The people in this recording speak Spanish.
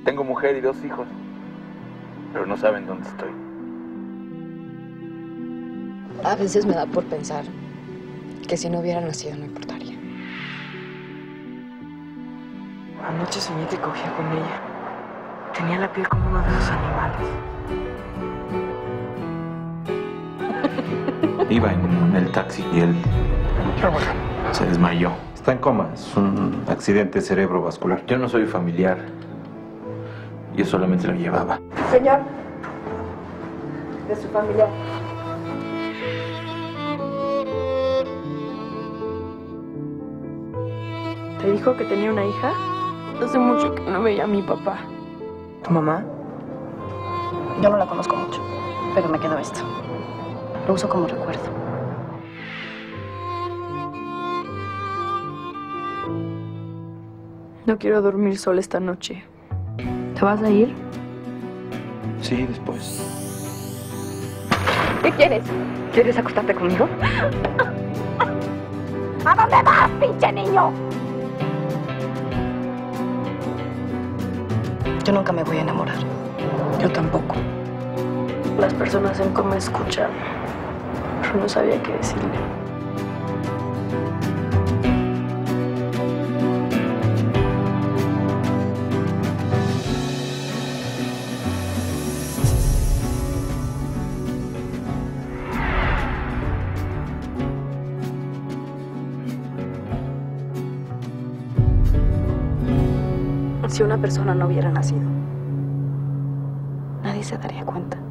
Tengo mujer y 2 hijos, pero no saben dónde estoy. A veces me da por pensar que si no hubiera nacido no importaría. Anoche soñé que cogía con ella. Tenía la piel como uno de esos animales. Iba en el taxi y él se desmayó. Está en coma, es un accidente cerebrovascular. Yo no soy familiar. Yo solamente lo llevaba. Señor, de su familiar. ¿Te dijo que tenía una hija? Hace mucho que no veía a mi papá. ¿Tu mamá? Yo no la conozco mucho, pero me quedó esto. Lo uso como recuerdo. No quiero dormir sola esta noche. ¿Te vas a ir? Sí, después. ¿Qué quieres? ¿Quieres acostarte conmigo? ¿A dónde vas, pinche niño? Yo nunca me voy a enamorar. Yo tampoco. Las personas en coma escuchan, pero no sabía qué decirle. Si una persona no hubiera nacido, nadie se daría cuenta.